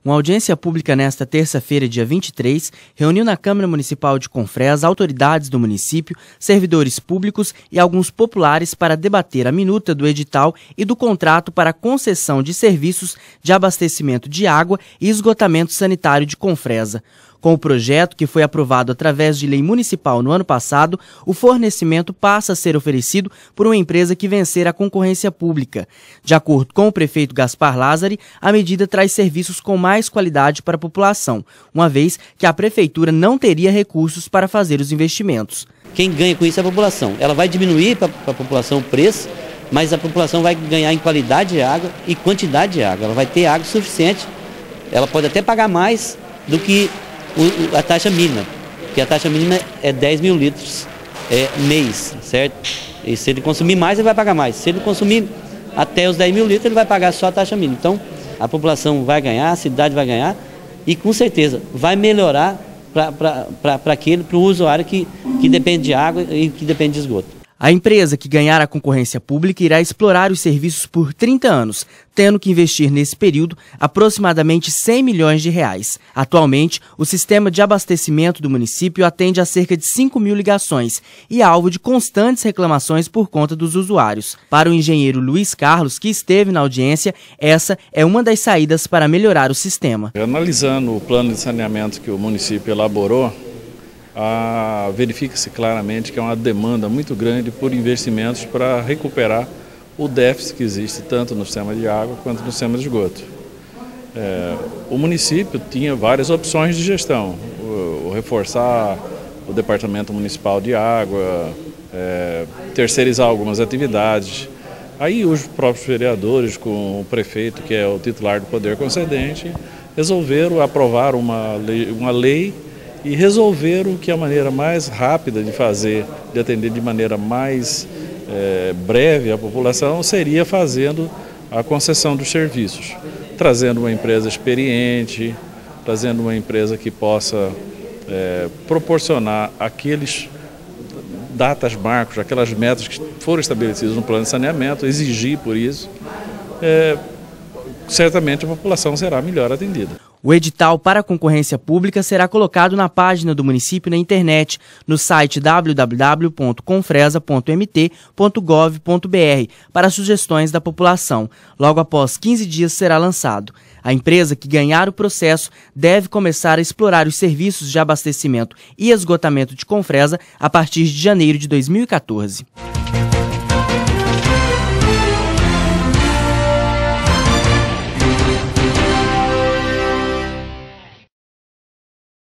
Uma audiência pública nesta terça-feira, dia 23, reuniu na Câmara Municipal de Confresa autoridades do município, servidores públicos e alguns populares para debater a minuta do edital e do contrato para concessão de serviços de abastecimento de água e esgotamento sanitário de Confresa. Com o projeto, que foi aprovado através de lei municipal no ano passado, o fornecimento passa a ser oferecido por uma empresa que vencer a concorrência pública. De acordo com o prefeito Gaspar Lázari, a medida traz serviços com mais qualidade para a população, uma vez que a prefeitura não teria recursos para fazer os investimentos. Quem ganha com isso é a população. Ela vai diminuir para a população o preço, mas a população vai ganhar em qualidade de água e quantidade de água. Ela vai ter água suficiente, ela pode até pagar mais do que a taxa mínima, porque a taxa mínima é 10 mil litros mês, certo? E se ele consumir mais, ele vai pagar mais. Se ele consumir até os 10 mil litros, ele vai pagar só a taxa mínima. Então, a população vai ganhar, a cidade vai ganhar e, com certeza, vai melhorar para o usuário que depende de água e que depende de esgoto. A empresa que ganhar a concorrência pública irá explorar os serviços por 30 anos, tendo que investir nesse período aproximadamente R$100 milhões. Atualmente, o sistema de abastecimento do município atende a cerca de 5 mil ligações e é alvo de constantes reclamações por conta dos usuários. Para o engenheiro Luiz Carlos, que esteve na audiência, essa é uma das saídas para melhorar o sistema. Analisando o plano de saneamento que o município elaborou, verifica-se claramente que é uma demanda muito grande por investimentos para recuperar o déficit que existe tanto no sistema de água quanto no sistema de esgoto. O município tinha várias opções de gestão, reforçar o Departamento Municipal de Água, terceirizar algumas atividades. Aí os próprios vereadores, com o prefeito, que é o titular do poder concedente, resolveram aprovar uma lei e resolver o que é a maneira mais rápida de fazer, de atender de maneira mais breve a população, seria fazendo a concessão dos serviços, trazendo uma empresa experiente, trazendo uma empresa que possa proporcionar aqueles datas marcos, aquelas metas que foram estabelecidas no plano de saneamento, exigir por isso, certamente a população será melhor atendida. O edital para a concorrência pública será colocado na página do município na internet, no site www.confresa.mt.gov.br, para sugestões da população. Logo após 15 dias será lançado. A empresa que ganhar o processo deve começar a explorar os serviços de abastecimento e esgotamento de Confresa a partir de janeiro de 2014.